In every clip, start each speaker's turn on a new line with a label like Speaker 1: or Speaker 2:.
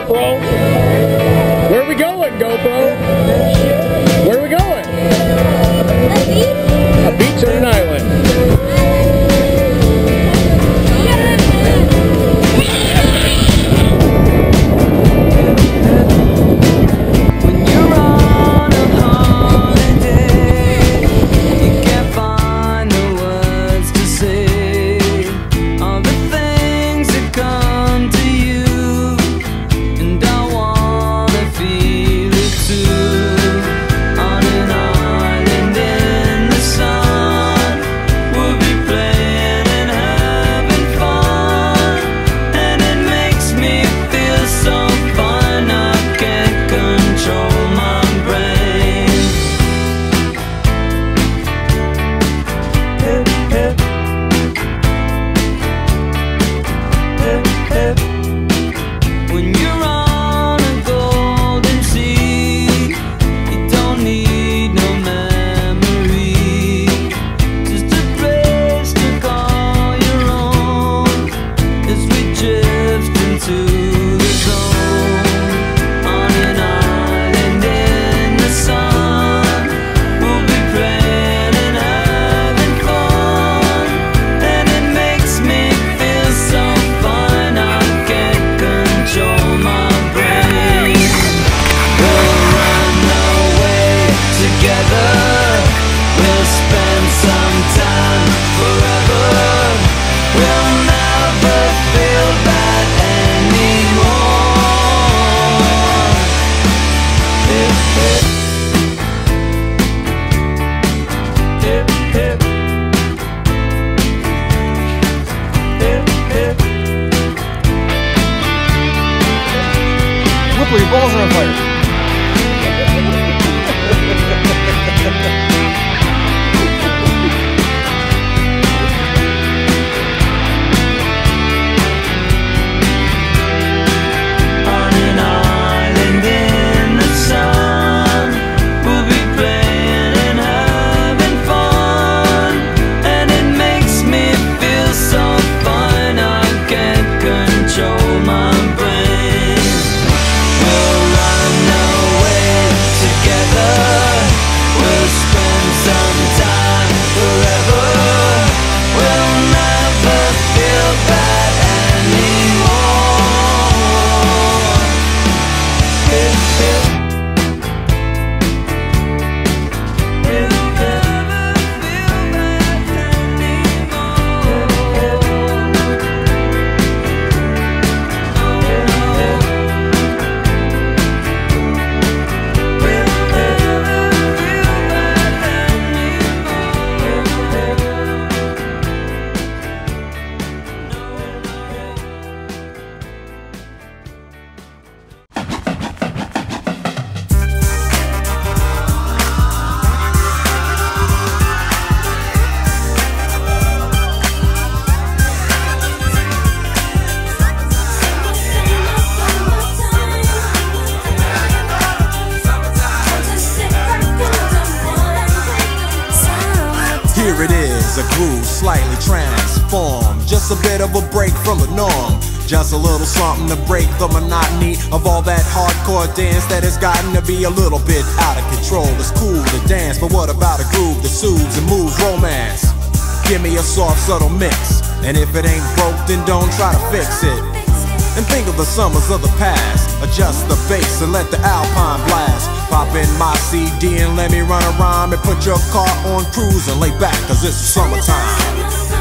Speaker 1: GoPro? Where are we going, GoPro? Where are we going? A beach or an island?
Speaker 2: Whipple, your balls are on fire.
Speaker 3: Here it is, a groove slightly transformed. Just a bit of a break from the norm. Just a little something to break the monotony of all that hardcore dance that has gotten to be a little bit out of control. It's cool to dance, but what about a groove that soothes and moves romance? Give me a soft, subtle mix, and if it ain't broke, then don't try to fix it. And think of the summers of the past. Adjust the bass and let the Alpine blast. Pop in my CD and let me run a rhyme and put your car on cruise and lay back, cause it's summertime.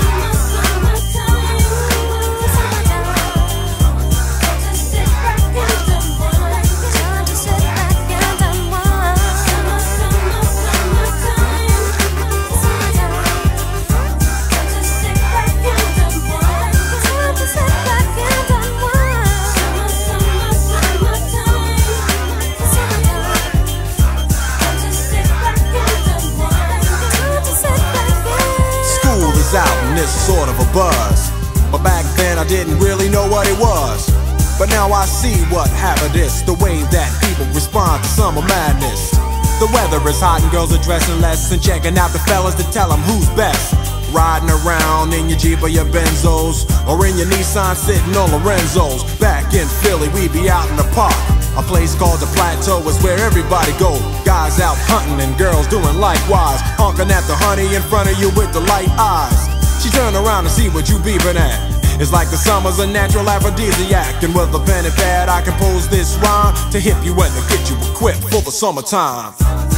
Speaker 3: Out and it's sort of a buzz, but back then I didn't really know what it was. But now I see what happened is the way that people respond to summer madness. The weather is hot and girls are dressing less and checking out the fellas to tell them who's best. riding around in your Jeep or your Benzos, or in your Nissan sitting on Lorenzo's. Back in Philly, we be out in the park. A place called the Plateau is where everybody go. Guys out hunting and girls doing likewise, honking at the honey in front of you with the light eyes. She turn around to see what you beeping at. It's like the summer's a natural aphrodisiac, and with a pen and pad I compose this rhyme to hip you and to get you equipped for the summertime.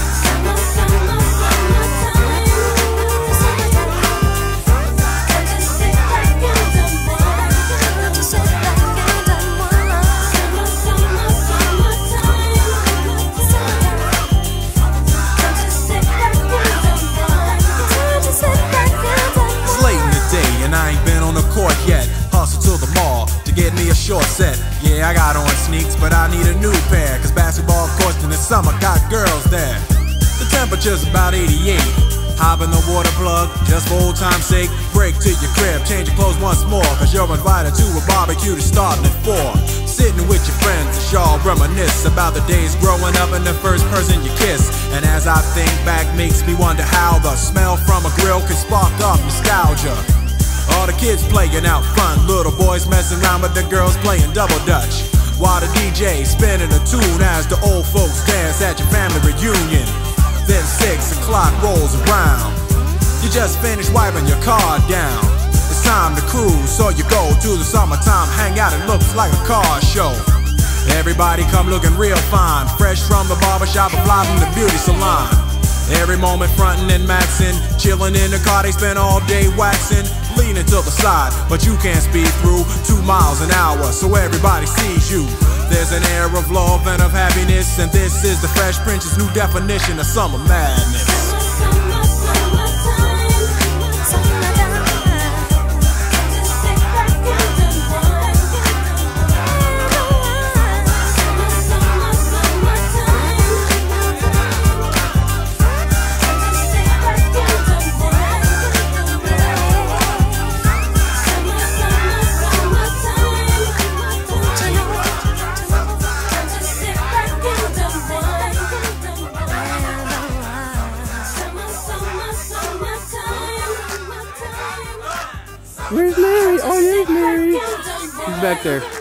Speaker 3: Yet hustle to the mall to get me a short set. Yeah, I got on sneaks, but I need a new pair, cause basketball courts in the summer got girls there. The temperature's about 88. Hop in the water plug, just for old time's sake. Break to your crib, change your clothes once more, cause you're invited to a barbecue that's starting at 4. Sitting with your friends as y'all reminisce about the days growing up and the first person you kiss. And as I think back, makes me wonder how the smell from a grill can spark up nostalgia. All the kids playing out front, little boys messing around with the girls playing double dutch, while the DJ spinning a tune as the old folks dance at your family reunion. Then 6 o'clock rolls around, you just finished wiping your car down. It's time to cruise, so you go to the summertime hangout. It looks like a car show. Everybody come looking real fine, fresh from the barbershop or fly from the beauty salon. Every moment frontin' and maxin', chillin' in the car, they spend all day waxin', leaning to the side, but you can't speed through 2 miles an hour, so everybody sees you. There's an air of love and of happiness, and this is the Fresh Prince's new definition of summer madness.
Speaker 1: Where's Mary? Oh, there's Mary. She's back there.